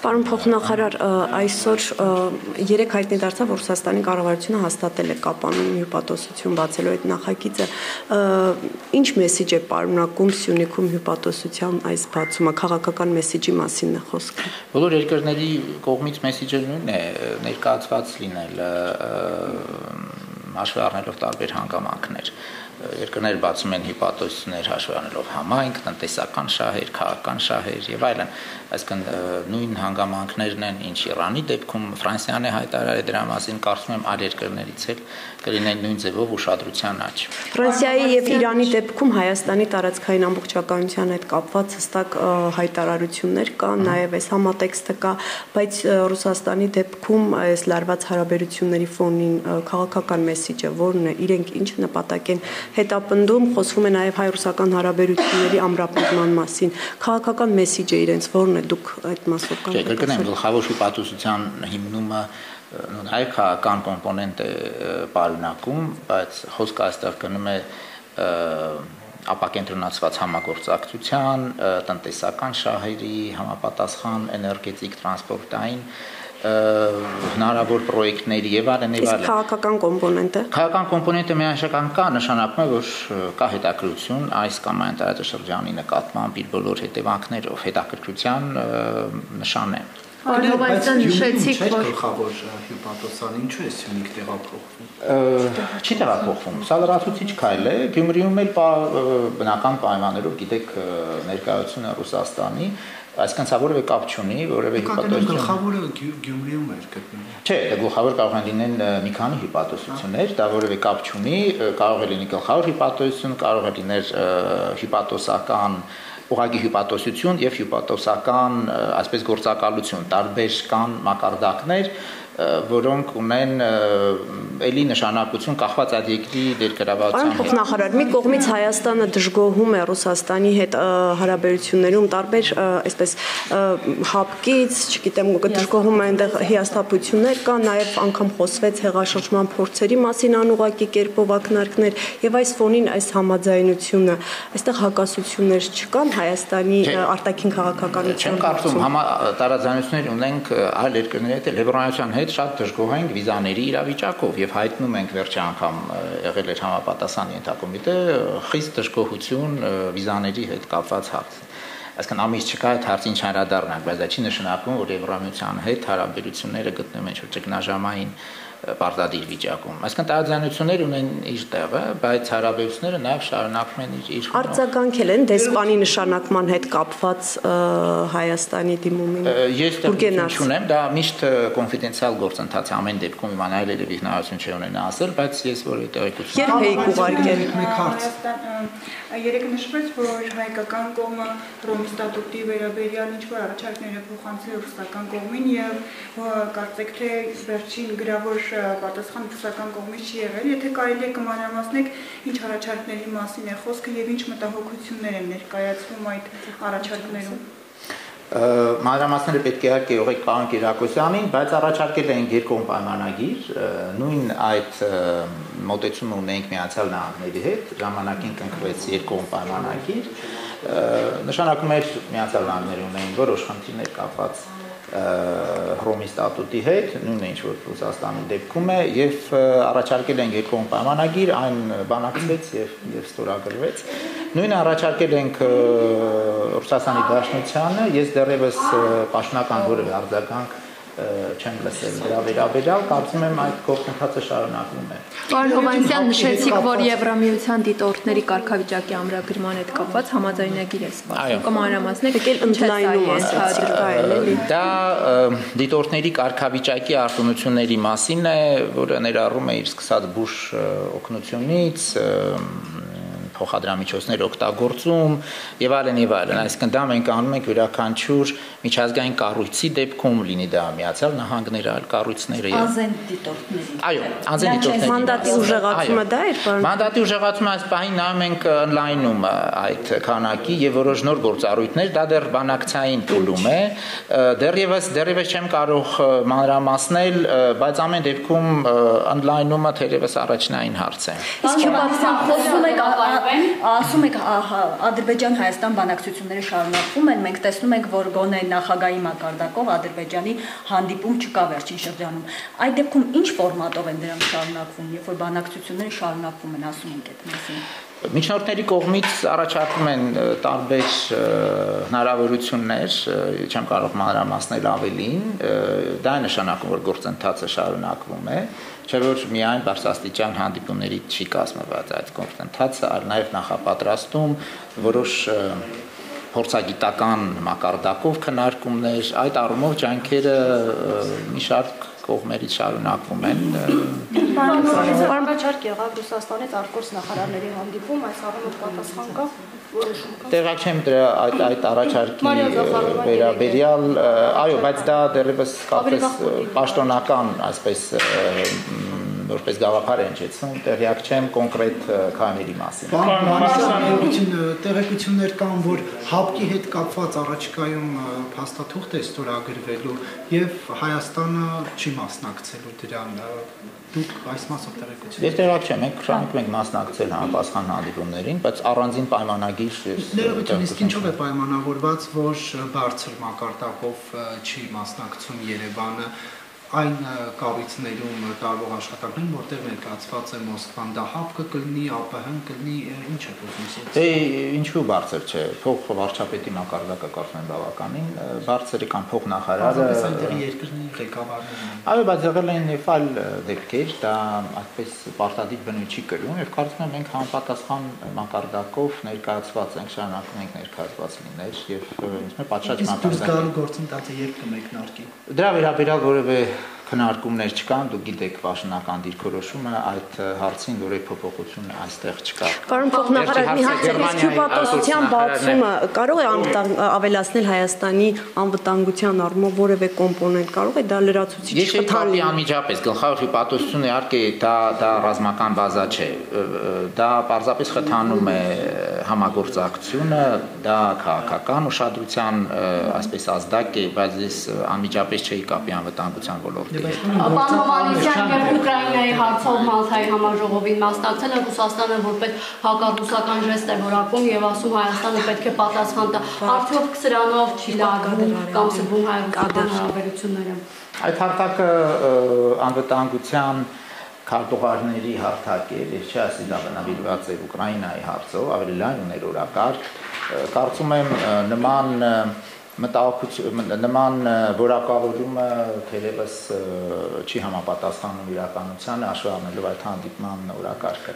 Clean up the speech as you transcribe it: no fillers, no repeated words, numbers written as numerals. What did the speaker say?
Պարոն փոխնախարար, այսօր երեք հայտնի դարձավ, որ Ռուսաստանի կառավարությունը հաստատել է Կապանում հյուպատոսություն բացելու այդ նախագիծը։ Ինչ մեսիջ է պարունակում Սյունիքում հյուպատոսության այս բացումը, քաղաքական մեսիջի մասին է խոսքը։ Բոլոր երկրների կողմից մեսիջը նույնն է, ներկայացված լինել, հաշվի առնելով տարբեր հանգամանքներ։ Երկրներ բացում են հյուպատոսություններ հաշվի առնելով համայնք, տնտեսական շահեր, քաղաքական շահեր եւ այլն, այսինքն նույն հանգամանքներն են, ինչ Իրանի դեպքում Ֆրանսիան է հայտարարել դրա մասին, կարծում եմ այլ երկրներից էլ կլինեն նույն ձևով ուշադրության աճ։ Ֆրանսիայի եւ Իրանի դեպքում Հայաստանի տարածքային ամբողջականության հետ կապված հստակ հայտարարություններ կան, նաեւ այս համատեքստը կա, բայց Ռուսաստանի դեպքում այս լարված հարաբերությունների ֆոնին քաղաքական մեսիջը որն է, իրենք ինչ նպատակ են հետապնդում, խոսվում է նաև հայ-ռուսական հարաբերությունների ամրապնդման մասին։ Քաղաքական մեսիջը իրենց որն է, դուք այդ մասով կան։ Կրկնեմ, գլխավոր հյուպատոսության հիմնումը նաև քաղաքական կոմպոնենտ է պարունակում, բայց խոսքը այստեղ գնում է ապակենտրոնացված համագործակցության, տնտեսական շահերի, համապատասխան էներգետիկ, տրանսպորտային հնարավոր պրոյեկտների եւ այլն եւ այլն։ Իսկ քաղաքական կոմպոնենտը։ Քաղաքական կոմպոնենտը միանշական կա, նշանակում է, որ կա հետաքրքրություն այս կամ այն տարածաշրջանի նկատմամբ իր բոլոր հետևանքներով, հետաքրքրության նշան է։ Բայց նշեցիք, որ գլխավոր հյուպատոսան ինչու է Սյունիք տեղափոխվում։ Չի տեղափոխվում։ Սա լրացուցիչ քայլ է։ Գյումրիում էլ բնական պայմաններով, գիտեք, ներկայությունը Ռուսաստանի այսինքն սա որևէ կապ չունի, որևէ հյուպատոսություն։ Գլխավորը Գյումրիում էր գտնվում։ Չէ, գլխավոր կարող են լինել մի քանի հյուպատոսություններ, դա որևէ կապ չունի, կարող է լինել գլխավոր հյուպատոսություն, կարող է լինել հյուպատոսական ուղղակի հյուպատոսություն եւ հյուպատոսական այսպես գործակալություն, տարբեր կան մակարդակներ, որոնք ունեն էլի նշանակություն կախված այդ երկրի ներկայացության հետ։ Փոխնախարար, մի կողմից Հայաստանը դժգոհում է Ռուսաստանի հետ հարաբերություններում տարբեր այսպես հապկից, չգիտեմ, դժգոհում է այնտեղ հիասթափություններ կան, նաև անգամ խոսվեց հեղաշրջման փորձերի մասին անուղղակի կերպով ակնարկներ եւ այս ֆոնին այս համաձայնությունը, այստեղ հակասություններ չկան Հայաստանի արտաքին քաղաքականության։ Չեմ կարծում, տարաձայնություններ ունենք այլ երկրների հետ, Լեբրանության հետ շատ դժգոհ ենք վիզաների իրավիճակով եւ հայտնում ենք վերջի անգամ եղել էր համապատասխան ենթակոմիտե խիստ դժգոհություն վիզաների հետ կապված հարց։ Այսինքն ամիս չկա այդ հարցին չանդրադառնանք, բայց դա չի նշանակում, որ Եվրամիության հետ հարաբերությունները գտնվում են ճգնաժամային պարտադիր վիճակում։ Այսինքն տարաձայնություններ ունեն իր տեղը, բայց հարաբերությունները նաև շարունակվում են իր արձագանքել են դեսպանի նշանակման հետ կապված Հայաստանի դիմումին։ Ես չունեմ, դա միշտ կոնֆիդենցիալ գործընթաց է, ամեն դեպքում իմանալ երևի հնարավորություն չի ունենա ասել, բայց ես որ տեղեկություն Երբ էիք ուղարկել մեկ հարց։ Երեք նշվեց, որ հայկական կողմը Ռոմի ստատուտի վերաբերյալ ինչ-որ առաջարկներ է փոխանցել ռուսական կողմին եւ կարծեք թե վերջին գրավոր պատասխան ռուսական կողմից չի եղել, եթե կարելի է կմանրամասնեք ինչ առաջարկների մասին է խոսքը եւ ինչ մտահոգություններ են ներկայացվում այդ առաջարկներում։ Մանրամասները պետք է իհարկե ուղղեք պարոն Կիրակոսյանին, բայց առաջարկել են երկկողմ պայմանագիր, նույն այդ մոտեցումը ունենք Միացյալ Նահանգների հետ, ժամանակին կնքվեց երկկողմ պայմանագիր, նշանակում էր Միացյալ Նահանգները ունեն որոշ խնդիրներ կապված Հռոմի ստատուտի հետ, նույնը ինչ որ Ռուսաստանի դեպքում է, եւ առաջարկել են երկկողմ պայմանագիր, այն բանակցվեց եւ ստորագրվեց։ Նույնը առաջարկել ենք Ռուսաստանի Դաշնությանը, ես դեռևս պաշտոնական որևէ արձագանք չեմ լսել դրա վերաբերյալ, կարծում եմ այդ գործընթացը շարունակվում է։ Պարոն Հովհաննիսյան, նշեցիք, որ Եվրամիության դիտորդների կարգավիճակի ամրագրման հետ կապված համաձայնագիր է սպասում։ Կմանրամասնեք, եկել ընդլայնում ասացիք, դա դիտորդների կարգավիճակի արտոնությունների մասին է, որը ներառում է իր սկսած Բուշ օգնությունից, փոխադրամիջոցներ օգտագործում եւ այլն եւ այլն, այսինքն դա մենք անում ենք յուրաքանչյուր միջազգային կառույցի դեպքում, լինի դա Միացյալ Նահանգները, այլ կառույցները եւ ազեն դիտորդների։ Այո, ազեն դիտորդների։ Մանդատի ուժեղացումը դա էր, պարոն։ Մանդատի ուժեղացումը այս պահին նայում ենք օնլայնում այդ քանակի եւ որոշ նոր գործառույթներ, դա դեռ բանակցային փուլում է, դեռևս չեմ կարող մանրամասնել, բայց ամեն դեպքում օնլայնումը թերևս առաջնային հարց է։ Իսկ հյուպատոսան խոսում եք ասում եք Ադրբեջան-Հայաստան բանակցությունները շարունակվում են, մենք տեսնում ենք, որ գոնե նախագահի մակարդակով Ադրբեջանի հանդիպում չկա վերջին շրջանում։ Այդ դեպքում ինչ ֆորմատով են դրանք շարունակվում, երբ որ բանակցությունները շարունակվում են, ասում ենք այդ մասին։ Միջնորդների կողմից առաջարկվում են տարբեր հնարավորություններ, չեմ կարող մանրամասնել ավելին, դա է նշանակում, որ գործընթացը շարունակվում է, չէ՞ որ միայն բարձրաստիճան հանդիպումների չի կազմված այդ գործընթացը, այլ նաև նախապատրաստում որոշ փորձագիտական մակարդակով քննարկումներ, այդ առումով ջանքերը մի շարք կողմերից շարունակվում են։ Առաջարկ եղավ Ռուսաստանից արտգործ նախարարների հանդիպում, այս առումով պատասխան կա որոշում կա։ Տեղակ չեմ դրա այդ առաջարկի վերաբերյալ, այո, բայց դա դեռևս կապվեց պաշտոնական, այսպես որպես գաղափար են ճեցում, տեղյակ չեմ կոնկրետ քայլերի մասին։ Տեղեկություններ կան, որ ՀԱՊԿ-ի հետ կապված առաջիկայում փաստաթուղթ է ստորագրվելու եւ Հայաստանը չի մասնակցելու դրան։ Դուք այս մասով տեղեկություն։ Ես տեղյակ չեմ, մենք շարունակում ենք մասնակցել համապատասխան հանդիպումներին, բայց առանձին պայմանագիր ներողություն, իսկ ինչով է պայմանավորված, որ բարձր մակարդակով չի մասնակցում Երևանը այն կառույցներում տարվող աշխատանքներին, որտեղ ներկայացված է Մոսկվան, դա ՀԱՊԿ կլինի, ԱՊՀ-ն կլինի, ինչ է ուզում։ Դե ինչու բարձր չէ, փող վարչապետի մակարդակը կարծում եմ բավականին բարձր է կամ փոխնախարարը։ Այնտեղ երկրների ղեկավարներն են։ Այո, բայց եղել են եւ այլ դեպքեր, դա այդպես պարտադիր բնույթ չի կրում եւ կարծում եմ մենք համապատասխան մակարդակով ներկայացված ենք, շարունակում ենք ներկայացված լինել եւ ինձ պատշաճ մակարդակով գործընթացը երբ կմեկնարկի։ Դրա վերաբերյալ որևէ քննարկումներ չկան, դուք գիտեք պաշտոնական դիրքորոշումը այդ հարցին որևէ փոփոխություն այստեղ չկա։ Պարոն փոխնախարար, մի հարց է, հյուպատոսության բացումը կարող է ավելացնել Հայաստանի անվտանգության առումով որևէ կոմպոնենտ, կարող է դա լրացուցիչ խթան լինի։ Անմիջապես գլխավոր հյուպատոսությունը իհարկե դա ռազմական բազա չէ, դա պարզապես խթանում է համագործակցությունը, դա քաղաքական ուշադրության այսպես ազդակ է, բայց ես անմիջապես չէի կապի անվտանգության ոլորտի հետ։ Պարոն Հովհաննիսյան, երբ Ուկրաինայի հարցով Մալթայի համաժողովին մասնակցել է Ռուսաստանը որպես հակառուսական ժեստ է որակում եւ ասում Հայաստանը պետք է պատասխան տա, արդյոք սրանով չի լարվում կամ սրվում հայ-ռուսական հարաբերությունները։ Այդ հարթակը անվտանգության քարտուղարների հարթակ է, ես չի ասի դա բնավորված է Ուկրաինայի հարցով, ավելի լայն ներորակարգ, կարծում եմ նման որակավորումը թերևս չի համապատասխանում իրականությանը, հաշվի առնելով այդ հանդիպման օրակարգը։